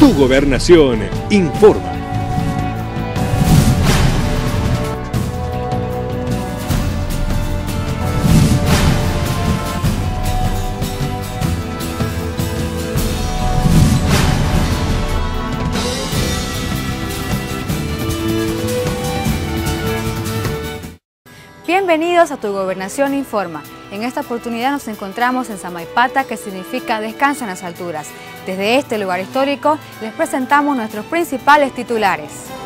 Tu Gobernación informa. Bienvenidos a Tu Gobernación Informa. En esta oportunidad nos encontramos en Samaipata, que significa descanso en las alturas. Desde este lugar histórico les presentamos nuestros principales titulares.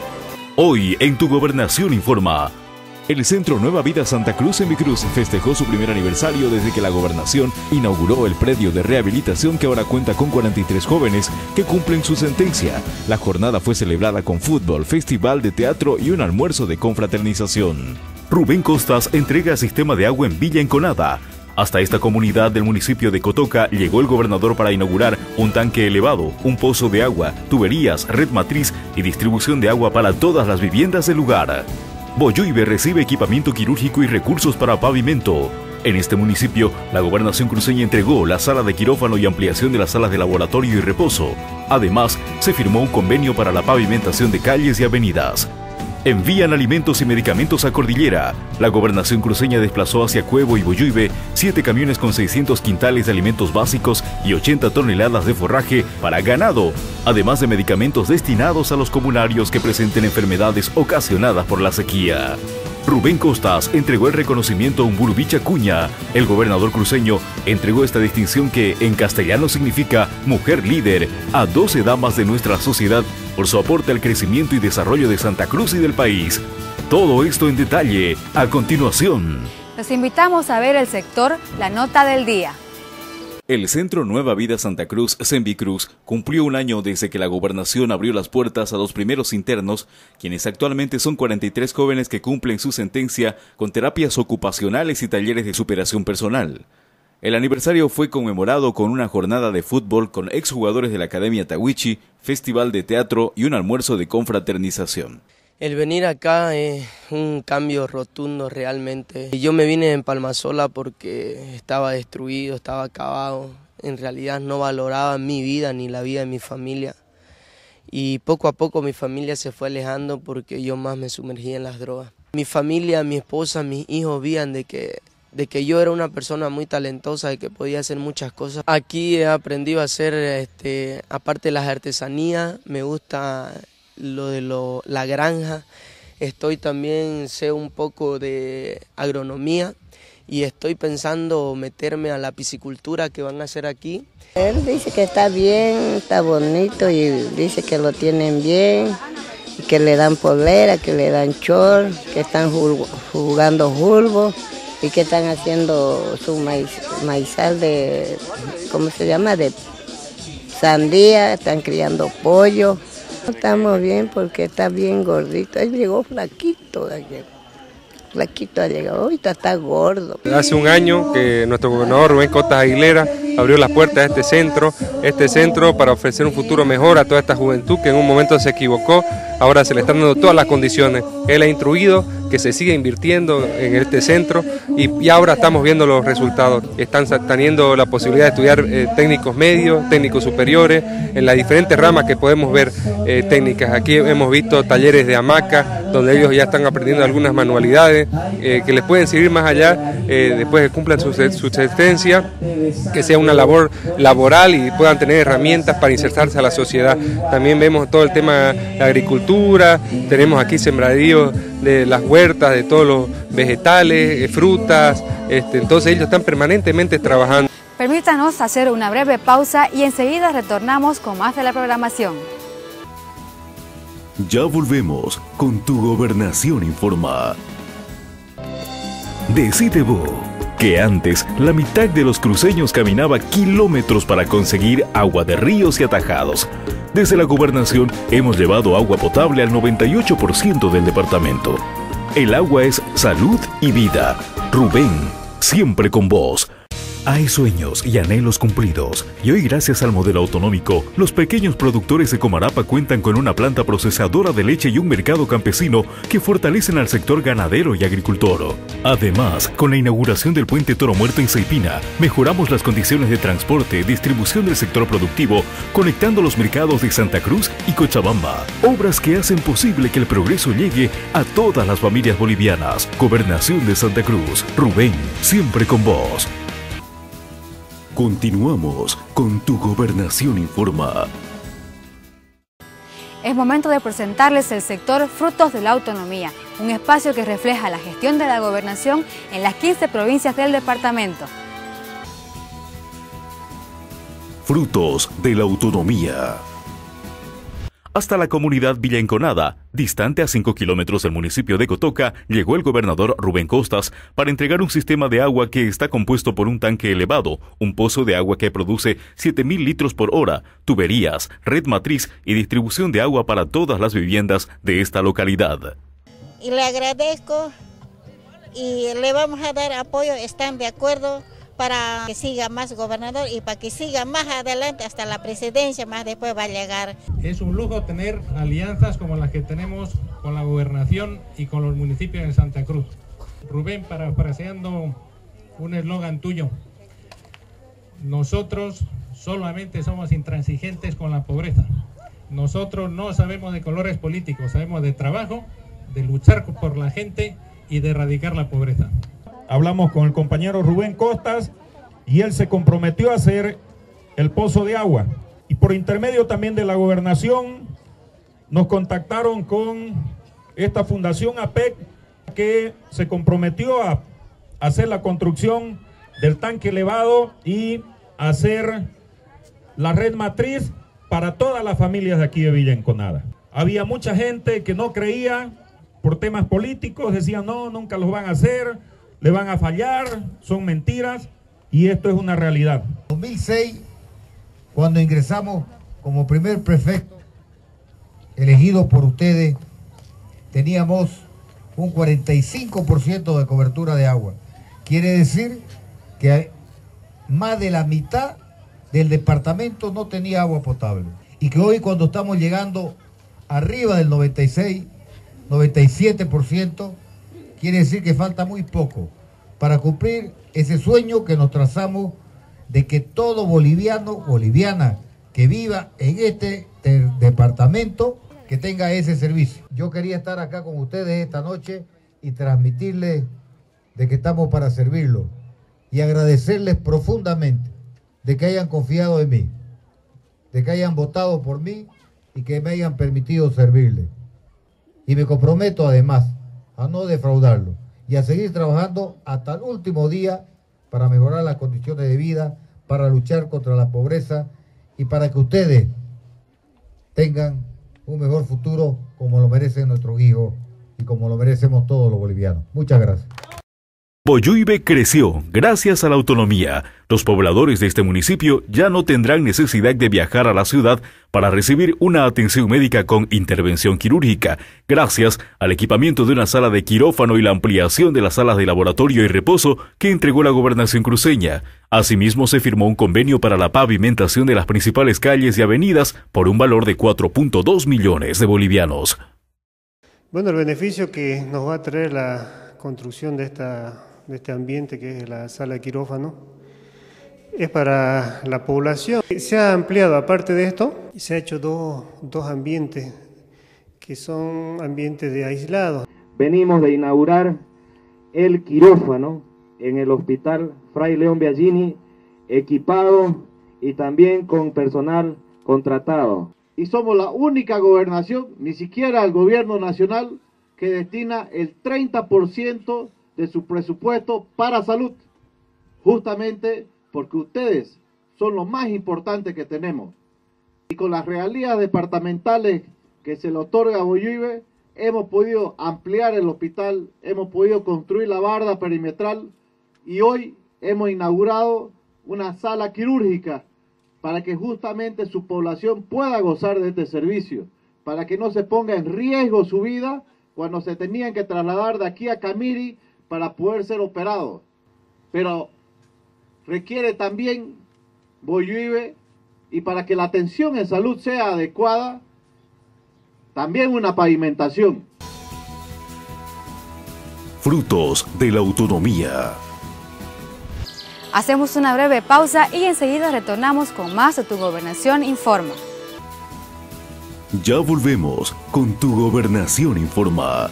Hoy en Tu Gobernación Informa. El Centro Nueva Vida Santa Cruz en Vicruz festejó su primer aniversario desde que la Gobernación inauguró el predio de rehabilitación, que ahora cuenta con 43 jóvenes que cumplen su sentencia. La jornada fue celebrada con fútbol, festival de teatro y un almuerzo de confraternización. Rubén Costas entrega sistema de agua en Villa Enconada. Hasta esta comunidad del municipio de Cotoca llegó el gobernador para inaugurar un tanque elevado, un pozo de agua, tuberías, red matriz y distribución de agua para todas las viviendas del lugar. Boyuibe recibe equipamiento quirúrgico y recursos para pavimento. En este municipio, la Gobernación cruceña entregó la sala de quirófano y ampliación de las salas de laboratorio y reposo. Además, se firmó un convenio para la pavimentación de calles y avenidas. Envían alimentos y medicamentos a Cordillera. La Gobernación cruceña desplazó hacia Cuevo y Boyuibe 7 camiones con 600 quintales de alimentos básicos y 80 toneladas de forraje para ganado, además de medicamentos destinados a los comunarios que presenten enfermedades ocasionadas por la sequía. Rubén Costas entregó el reconocimiento a Umburubicha Cuña. El gobernador cruceño entregó esta distinción, que en castellano significa mujer líder, a 12 damas de nuestra sociedad por su aporte al crecimiento y desarrollo de Santa Cruz y del país. Todo esto en detalle a continuación. Los invitamos a ver el sector La Nota del Día. El Centro Nueva Vida Santa Cruz, Senvicruz, cumplió un año desde que la Gobernación abrió las puertas a los primeros internos, quienes actualmente son 43 jóvenes que cumplen su sentencia con terapias ocupacionales y talleres de superación personal. El aniversario fue conmemorado con una jornada de fútbol con exjugadores de la Academia Tawichi, festival de teatro y un almuerzo de confraternización. El venir acá es un cambio rotundo realmente. Yo me vine en Palmasola porque estaba destruido, estaba acabado. En realidad no valoraba mi vida ni la vida de mi familia. Y poco a poco mi familia se fue alejando porque yo más me sumergí en las drogas. Mi familia, mi esposa, mis hijos veían de que yo era una persona muy talentosa, de que podía hacer muchas cosas. Aquí he aprendido a hacer, aparte de las artesanías, me gusta lo de la granja. Sé un poco de agronomía y estoy pensando meterme a la piscicultura que van a hacer aquí. Él dice que está bien, está bonito, y dice que lo tienen bien, que le dan polera, que le dan short, que están jugando fulbo y que están haciendo su maizal de, ¿cómo se llama?, de sandía, están criando pollo. Estamos bien porque está bien gordito. Él llegó flaquito ayer. Flaquito ha llegado, ahorita está gordo. Hace un año que nuestro gobernador Rubén Costas Aguilera abrió las puertas de este centro para ofrecer un futuro mejor a toda esta juventud que en un momento se equivocó. Ahora se le están dando todas las condiciones. Él ha instruido que se siga invirtiendo en este centro y ahora estamos viendo los resultados. Están teniendo la posibilidad de estudiar técnicos medios, técnicos superiores, en las diferentes ramas que podemos ver técnicas. Aquí hemos visto talleres de hamaca, donde ellos ya están aprendiendo algunas manualidades que les pueden servir más allá, después que cumplan su sentencia, que sea una labor laboral y puedan tener herramientas para insertarse a la sociedad. También vemos todo el tema de la agricultura, tenemos aquí sembradíos de las huertas, de todos los vegetales, frutas, entonces ellos están permanentemente trabajando. Permítanos hacer una breve pausa y enseguida retornamos con más de la programación. Ya volvemos con Tu Gobernación Informa. Decide vos que antes la mitad de los cruceños caminaba kilómetros para conseguir agua de ríos y atajados. Desde la Gobernación hemos llevado agua potable al 98% del departamento. El agua es salud y vida. Rubén, siempre con vos. Hay sueños y anhelos cumplidos, y hoy gracias al modelo autonómico, los pequeños productores de Comarapa cuentan con una planta procesadora de leche y un mercado campesino que fortalecen al sector ganadero y agricultor. Además, con la inauguración del puente Toro Muerto en Saipina, mejoramos las condiciones de transporte y distribución del sector productivo, conectando los mercados de Santa Cruz y Cochabamba. Obras que hacen posible que el progreso llegue a todas las familias bolivianas. Gobernación de Santa Cruz. Rubén, siempre con vos. Continuamos con Tu Gobernación Informa. Es momento de presentarles el sector Frutos de la Autonomía, un espacio que refleja la gestión de la gobernación en las 15 provincias del departamento. Frutos de la Autonomía. Hasta la comunidad Villa Enconada, distante a 5 kilómetros del municipio de Cotoca, llegó el gobernador Rubén Costas para entregar un sistema de agua que está compuesto por un tanque elevado, un pozo de agua que produce 7.000 litros por hora, tuberías, red matriz y distribución de agua para todas las viviendas de esta localidad. Y le agradezco y le vamos a dar apoyo, están de acuerdo para que siga más gobernador y para que siga más adelante hasta la presidencia, más después va a llegar. Es un lujo tener alianzas como las que tenemos con la gobernación y con los municipios de Santa Cruz. Rubén, parafraseando un eslogan tuyo, nosotros solamente somos intransigentes con la pobreza. Nosotros no sabemos de colores políticos, sabemos de trabajo, de luchar por la gente y de erradicar la pobreza. Hablamos con el compañero Rubén Costas y él se comprometió a hacer el pozo de agua. Y por intermedio también de la gobernación nos contactaron con esta fundación APEC que se comprometió a hacer la construcción del tanque elevado y hacer la red matriz para todas las familias de aquí de Villa Enconada. Había mucha gente que no creía por temas políticos, decían no, nunca los van a hacer, le van a fallar, son mentiras, y esto es una realidad. En 2006, cuando ingresamos como primer prefecto, elegido por ustedes, teníamos un 45% de cobertura de agua. Quiere decir que más de la mitad del departamento no tenía agua potable. Y que hoy, cuando estamos llegando arriba del 96, 97%, quiere decir que falta muy poco para cumplir ese sueño que nos trazamos de que todo boliviano, boliviana que viva en este departamento, que tenga ese servicio. Yo quería estar acá con ustedes esta noche y transmitirles de que estamos para servirlos y agradecerles profundamente de que hayan confiado en mí, de que hayan votado por mí y que me hayan permitido servirles. Y me comprometo además a no defraudarlo y a seguir trabajando hasta el último día para mejorar las condiciones de vida, para luchar contra la pobreza y para que ustedes tengan un mejor futuro como lo merecen nuestros hijos y como lo merecemos todos los bolivianos. Muchas gracias. Boyuibe creció gracias a la autonomía. Los pobladores de este municipio ya no tendrán necesidad de viajar a la ciudad para recibir una atención médica con intervención quirúrgica, gracias al equipamiento de una sala de quirófano y la ampliación de las salas de laboratorio y reposo que entregó la gobernación cruceña. Asimismo, se firmó un convenio para la pavimentación de las principales calles y avenidas por un valor de 4.2 millones de bolivianos. Bueno, el beneficio que nos va a traer la construcción de este ambiente que es la sala de quirófano es para la población. Se ha ampliado, aparte de esto, se ha hecho dos ambientes que son ambientes de aislados. Venimos de inaugurar el quirófano en el Hospital Fray León Biagini, equipado y también con personal contratado. Y somos la única gobernación, ni siquiera el gobierno nacional, que destina el 30% de su presupuesto para salud, justamente porque ustedes son lo más importante que tenemos. Y con las regalías departamentales que se le otorga a Boyuibe, hemos podido ampliar el hospital, hemos podido construir la barda perimetral y hoy hemos inaugurado una sala quirúrgica para que justamente su población pueda gozar de este servicio, para que no se ponga en riesgo su vida cuando se tenían que trasladar de aquí a Camiri para poder ser operados. Pero requiere también Boyuibe, y para que la atención en salud sea adecuada, también una pavimentación. Frutos de la autonomía. Hacemos una breve pausa y enseguida retornamos con más de Tu Gobernación Informa. Ya volvemos con Tu Gobernación Informa.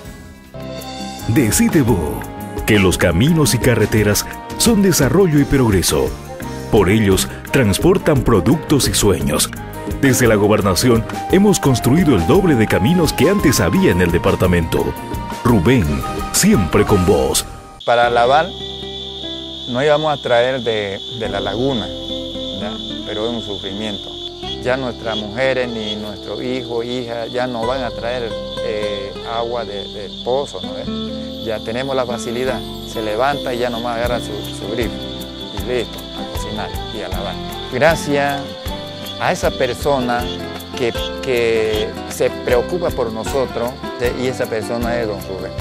Decide vos que los caminos y carreteras son desarrollo y progreso. Por ellos transportan productos y sueños. Desde la gobernación hemos construido el doble de caminos que antes había en el departamento. Rubén, siempre con vos. Para lavar no íbamos a traer de la laguna, ¿ya? Pero es un sufrimiento. Ya nuestras mujeres ni nuestros hijos, hijas, ya no van a traer agua del pozo, ¿no? Ya tenemos la facilidad, se levanta y ya nomás agarra su grifo y listo, a cocinar y a lavar. Gracias a esa persona que se preocupa por nosotros, y esa persona es don Rubén.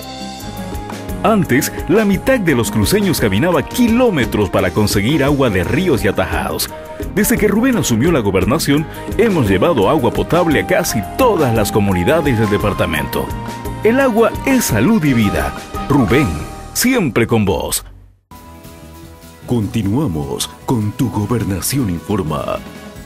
Antes, la mitad de los cruceños caminaba kilómetros para conseguir agua de ríos y atajados. Desde que Rubén asumió la gobernación, hemos llevado agua potable a casi todas las comunidades del departamento. El agua es salud y vida. Rubén, siempre con vos. Continuamos con Tu Gobernación Informa.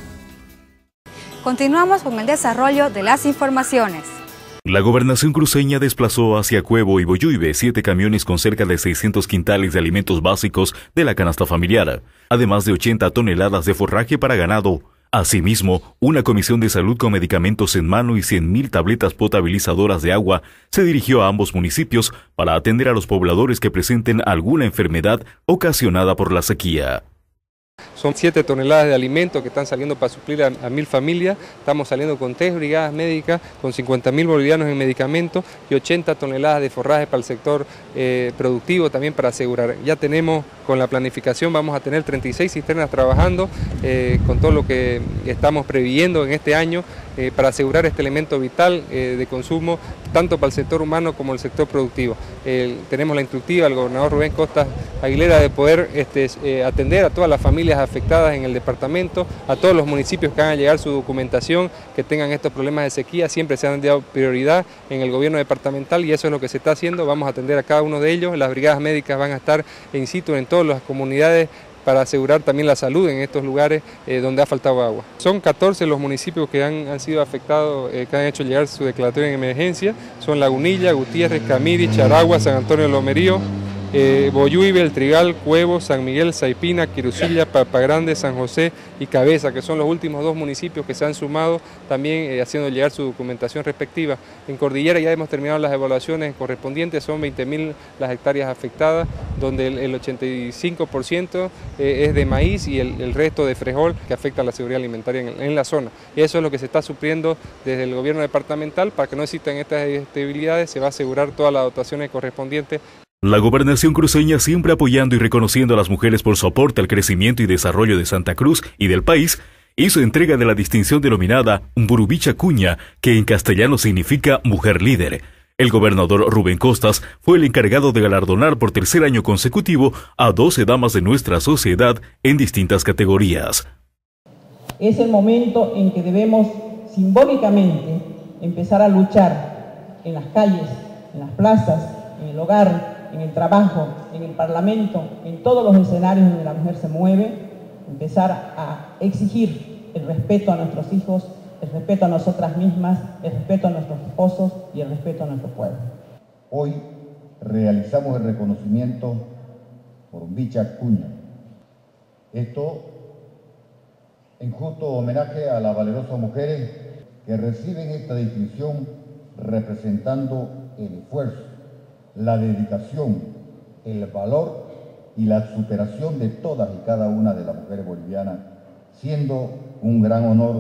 Continuamos con el desarrollo de las informaciones. La gobernación cruceña desplazó hacia Cuevo y Boyuibe 7 camiones con cerca de 600 quintales de alimentos básicos de la canasta familiar, además de 80 toneladas de forraje para ganado. Asimismo, una comisión de salud con medicamentos en mano y 100.000 tabletas potabilizadoras de agua se dirigió a ambos municipios para atender a los pobladores que presenten alguna enfermedad ocasionada por la sequía. Son 7 toneladas de alimentos que están saliendo para suplir a 1.000 familias. Estamos saliendo con 3 brigadas médicas, con 50.000 bolivianos en medicamentos y 80 toneladas de forraje para el sector productivo también para asegurar. Ya tenemos, con la planificación, vamos a tener 36 cisternas trabajando con todo lo que estamos previendo en este año para asegurar este elemento vital de consumo, tanto para el sector humano como el sector productivo. Tenemos la instructiva del gobernador Rubén Costas Aguilera de poder atender a todas las familias afectadas en el departamento, a todos los municipios que hagan llegar su documentación, que tengan estos problemas de sequía, siempre se han dado prioridad en el gobierno departamental y eso es lo que se está haciendo. Vamos a atender a cada uno de ellos, las brigadas médicas van a estar in situ en todas las comunidades para asegurar también la salud en estos lugares donde ha faltado agua. Son 14 los municipios que han sido afectados, que han hecho llegar su declaratoria en emergencia, son Lagunilla, Gutiérrez, Camiri, Charagua, San Antonio de Lomerío, Boyuibe, El Trigal, Cuevo, San Miguel, Saipina, Quirusilla, Papa Grande, San José y Cabeza, que son los últimos 2 municipios que se han sumado también haciendo llegar su documentación respectiva. En Cordillera ya hemos terminado las evaluaciones correspondientes, son 20.000 las hectáreas afectadas, donde el 85% es de maíz y el resto de frijol, que afecta a la seguridad alimentaria en la zona. Eso es lo que se está supliendo desde el gobierno departamental. Para que no existan estas debilidades, se va a asegurar todas las dotaciones correspondientes. La gobernación cruceña, siempre apoyando y reconociendo a las mujeres por su aporte al crecimiento y desarrollo de Santa Cruz y del país, hizo entrega de la distinción denominada Mburubicha Cuña, que en castellano significa mujer líder. El gobernador Rubén Costas fue el encargado de galardonar por 3er año consecutivo a 12 damas de nuestra sociedad en distintas categorías. Es el momento en que debemos simbólicamente empezar a luchar en las calles, en las plazas, en el hogar, en el trabajo, en el parlamento, en todos los escenarios donde la mujer se mueve, empezar a exigir el respeto a nuestros hijos, el respeto a nosotras mismas, el respeto a nuestros esposos y el respeto a nuestro pueblo. Hoy realizamos el reconocimiento por Mburubicha Cuña. Esto en justo homenaje a las valerosas mujeres que reciben esta distinción representando el esfuerzo, la dedicación, el valor y la superación de todas y cada una de las mujeres bolivianas, siendo un gran honor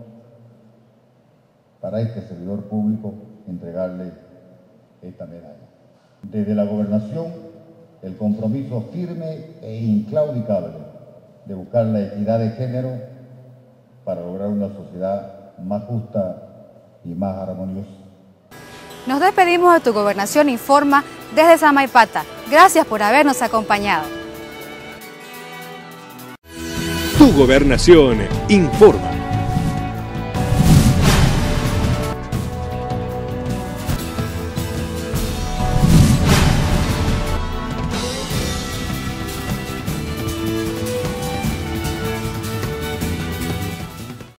para este servidor público entregarle esta medalla. Desde la gobernación, el compromiso firme e inclaudicable de buscar la equidad de género para lograr una sociedad más justa y más armoniosa. Nos despedimos de Tu Gobernación Informa desde Samaipata. Gracias por habernos acompañado. Tu Gobernación informa.